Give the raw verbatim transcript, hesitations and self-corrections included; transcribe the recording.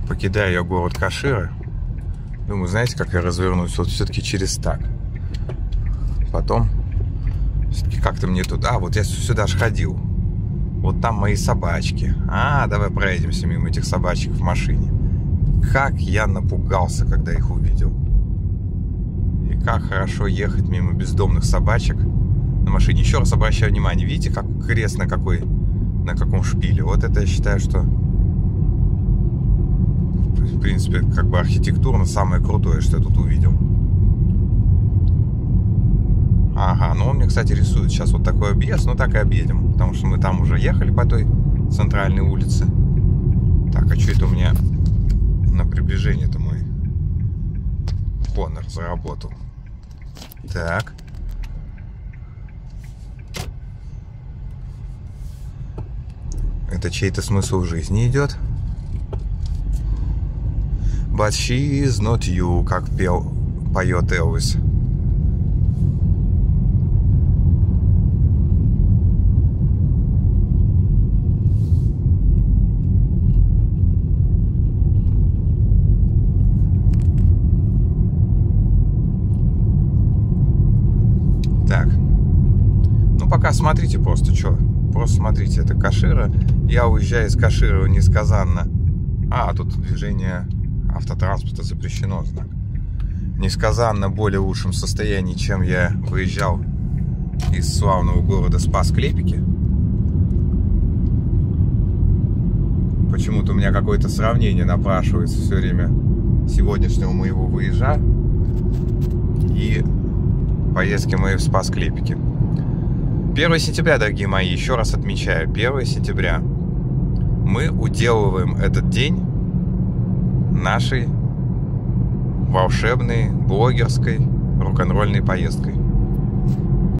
Покидаю я город Кашира. Думаю, знаете, как я развернусь? Вот все-таки через так. Потом все-таки как-то мне туда. А, вот я сюда же ходил. Вот там мои собачки. А, давай проедемся мимо этих собачек в машине. Как я напугался, когда их увидел. И как хорошо ехать мимо бездомных собачек на машине. Еще раз обращаю внимание. Видите, как крест на какой, на каком шпиле? Вот это я считаю, что в принципе, как бы архитектурно самое крутое, что я тут увидел. Ага, ну он мне, кстати, рисует сейчас вот такой объезд. Ну так и объедем, потому что мы там уже ехали по той центральной улице. Так, а что это у меня на приближение-то мой Honor заработал? Так. Это чей-то смысл жизни идет. But she is not you, как пел, поет Элвис. Так. Ну, пока смотрите просто, что. Просто смотрите, это Кашира. Я уезжаю из Кашира несказанно. А, тут движение автотранспорта запрещено, знак. Несказанно более лучшем состоянии, чем я выезжал из славного города Спас-Клепики. Почему-то у меня какое-то сравнение напрашивается все время сегодняшнего моего выезжа и поездки моей в Спас-Клепики. первое сентября, дорогие мои, еще раз отмечаю, первое сентября мы уделываем этот день нашей волшебной, блогерской, рок-н-ролльной поездкой.